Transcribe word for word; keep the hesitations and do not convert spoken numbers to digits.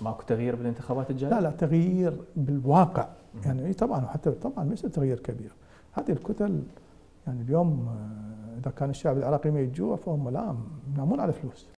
ماكو تغيير بالانتخابات الجايه؟ لا لا تغيير بالواقع يعني طبعا، وحتى طبعا ليس تغيير كبير. هذه الكتل يعني اليوم اذا كان الشعب العراقي ما يتجوع فهم لا ينامون على فلوس.